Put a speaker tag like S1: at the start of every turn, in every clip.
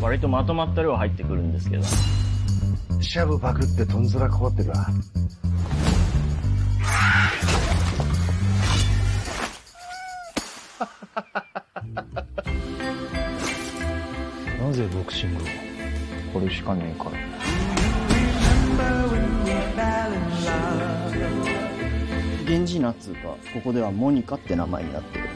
S1: 割とまとまった量入ってくるんですけど。
S2: シャブパクってトンズラこってか。なぜボクシングを？
S1: これしかねえから。ゲンジーナっつうか、ここではモニカって名前になってる。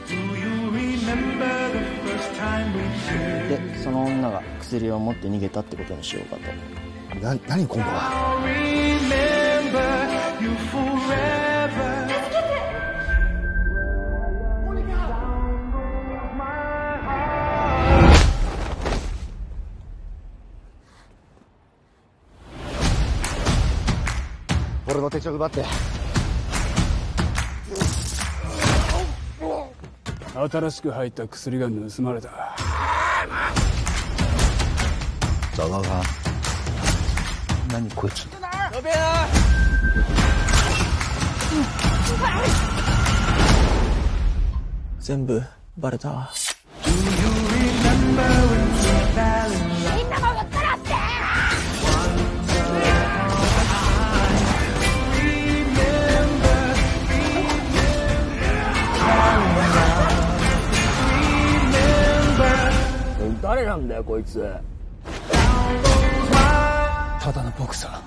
S1: で、その女が薬を持って逃げたってことにしようかと。
S2: 何今度は。俺の手帳奪って。
S3: 新しく入った薬が盗まれた。
S2: ザワが。何こいつ。
S3: 呼べな。
S1: 全部バレた。
S4: みんなもぶっ殺して。
S1: 誰なんだよこいつ。
S3: ただのボクサー。